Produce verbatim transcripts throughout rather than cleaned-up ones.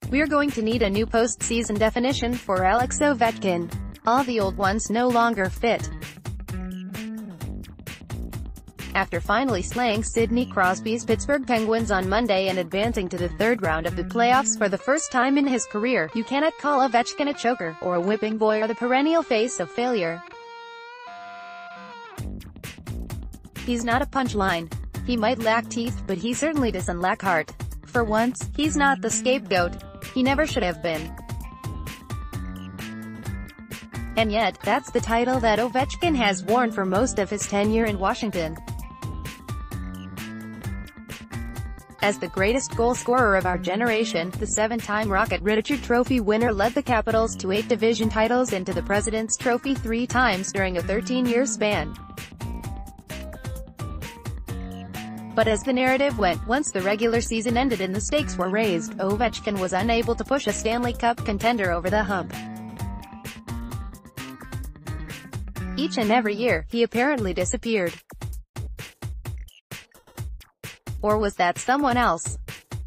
We're going to need a new postseason definition for Alex Ovechkin. All the old ones no longer fit. After finally slaying Sidney Crosby's Pittsburgh Penguins on Monday and advancing to the third round of the playoffs for the first time in his career, you cannot call Ovechkin a choker, or a whipping boy, or the perennial face of failure. He's not a punchline. He might lack teeth, but he certainly doesn't lack heart. For once, he's not the scapegoat. He never should have been. And yet, that's the title that Ovechkin has worn for most of his tenure in Washington. As the greatest goal scorer of our generation, the seven-time Rocket Richard Trophy winner led the Capitals to eight division titles and to the President's Trophy three times during a thirteen-year span. But as the narrative went, once the regular season ended and the stakes were raised, Ovechkin was unable to push a Stanley Cup contender over the hump. Each and every year, he apparently disappeared. Or was that someone else?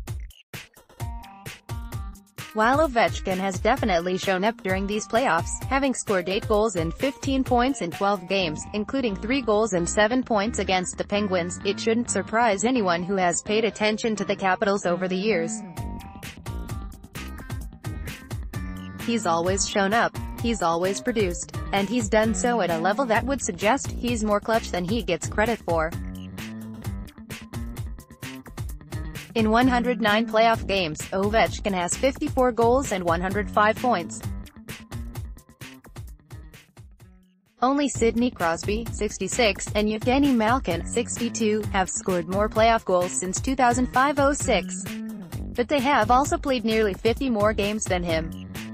While Ovechkin has definitely shown up during these playoffs, having scored eight goals and fifteen points in twelve games, including three goals and seven points against the Penguins, it shouldn't surprise anyone who has paid attention to the Capitals over the years. He's always shown up, he's always produced, and he's done so at a level that would suggest he's more clutch than he gets credit for. In one hundred nine playoff games, Ovechkin has fifty-four goals and one hundred five points. Only Sidney Crosby, sixty-six, and Evgeny Malkin, sixty-two, have scored more playoff goals since two thousand five oh six. But they have also played nearly fifty more games than him.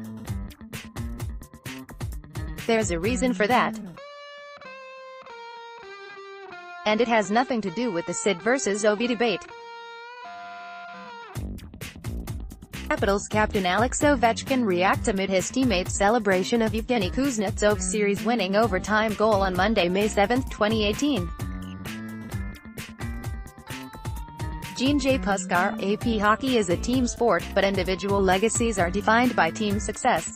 There's a reason for that. And it has nothing to do with the Sid versus Ovi debate. Capitals captain Alex Ovechkin reacts amid his teammates' celebration of Evgeny Kuznetsov's series-winning overtime goal on Monday, May seventh, twenty eighteen. Gene J. Puskar, A P Hockey is a team sport, but individual legacies are defined by team success.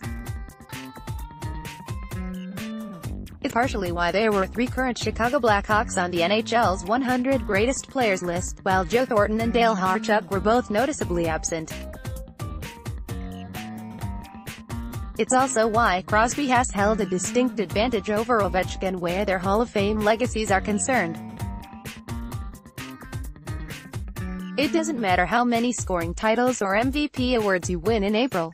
It's partially why there were three current Chicago Blackhawks on the N H L's one hundred Greatest Players list, while Joe Thornton and Dale Harchuk were both noticeably absent. It's also why Crosby has held a distinct advantage over Ovechkin where their Hall of Fame legacies are concerned. It doesn't matter how many scoring titles or M V P awards you win in April.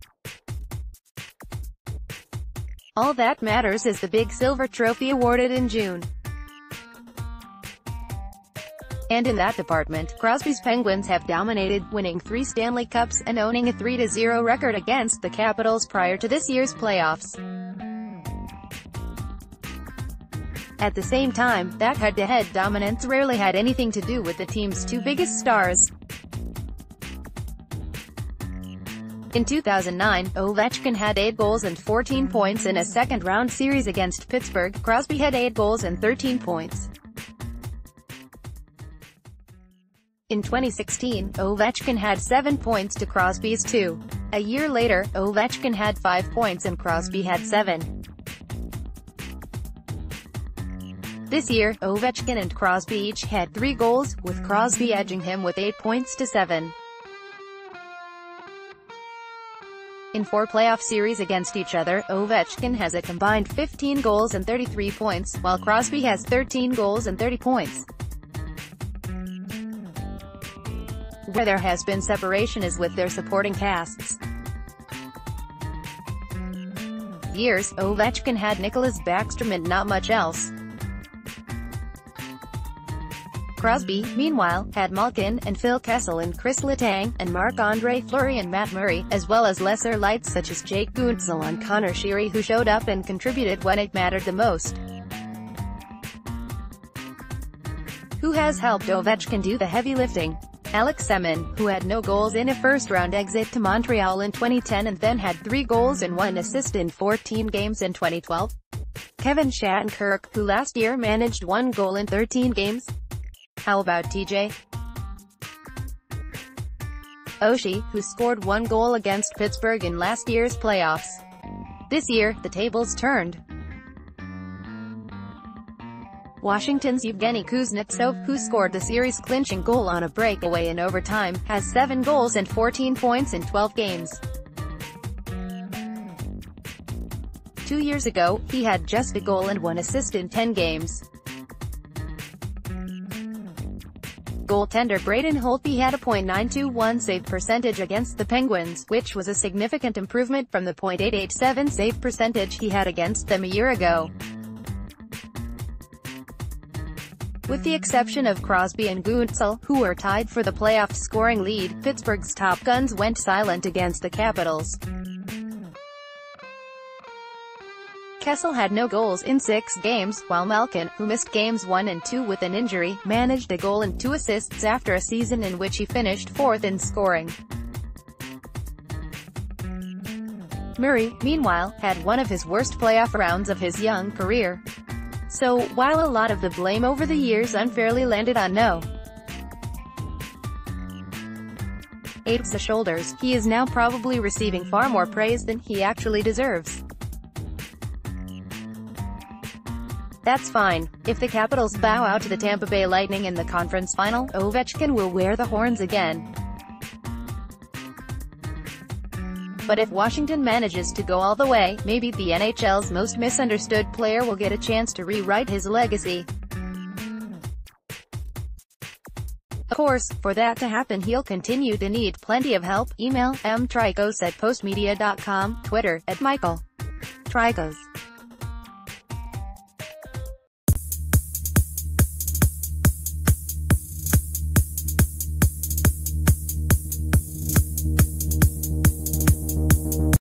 All that matters is the big silver trophy awarded in June. And in that department, Crosby's Penguins have dominated, winning three Stanley Cups and owning a three to zero record against the Capitals prior to this year's playoffs. At the same time, that head-to-head dominance rarely had anything to do with the team's two biggest stars. In two thousand nine, Ovechkin had eight goals and fourteen points in a second-round series against Pittsburgh. Crosby had eight goals and thirteen points. In twenty sixteen, Ovechkin had seven points to Crosby's two. A year later, Ovechkin had five points and Crosby had seven. This year, Ovechkin and Crosby each had three goals, with Crosby edging him with eight points to seven. In four playoff series against each other, Ovechkin has a combined fifteen goals and thirty-three points, while Crosby has thirteen goals and thirty points. Where there has been separation is with their supporting casts. Years, Ovechkin had Nicholas Backstrom and not much else. Crosby, meanwhile, had Malkin and Phil Kessel and Chris Letang, and Marc-Andre Fleury and Matt Murray, as well as lesser lights such as Jake Guentzel and Connor Sheary who showed up and contributed when it mattered the most. Who has helped Ovechkin do the heavy lifting? Alex Ovechkin, who had no goals in a first-round exit to Montreal in twenty ten and then had three goals and one assist in fourteen games in twenty twelve. Kevin Shattenkirk, who last year managed one goal in thirteen games. How about T J? Oshie, who scored one goal against Pittsburgh in last year's playoffs. This year, the tables turned. Washington's Evgeny Kuznetsov, who scored the series-clinching goal on a breakaway in overtime, has seven goals and fourteen points in twelve games. Two years ago, he had just a goal and one assist in ten games. Goaltender Braden Holtby had a point nine two one save percentage against the Penguins, which was a significant improvement from the point eight eight seven save percentage he had against them a year ago. With the exception of Crosby and Gutzel, who were tied for the playoff scoring lead, Pittsburgh's top guns went silent against the Capitals. Kessel had no goals in six games, while Malkin, who missed games one and two with an injury, managed a goal and two assists after a season in which he finished fourth in scoring. Murray, meanwhile, had one of his worst playoff rounds of his young career. So, while a lot of the blame over the years unfairly landed on no. Apes the shoulders, he is now probably receiving far more praise than he actually deserves. That's fine. If the Capitals bow out to the Tampa Bay Lightning in the conference final, Ovechkin will wear the horns again. But if Washington manages to go all the way, maybe the N H L's most misunderstood player will get a chance to rewrite his legacy. Of course, for that to happen he'll continue to need plenty of help. Email m tricos at postmedia dot com, Twitter, at Michael Tricos.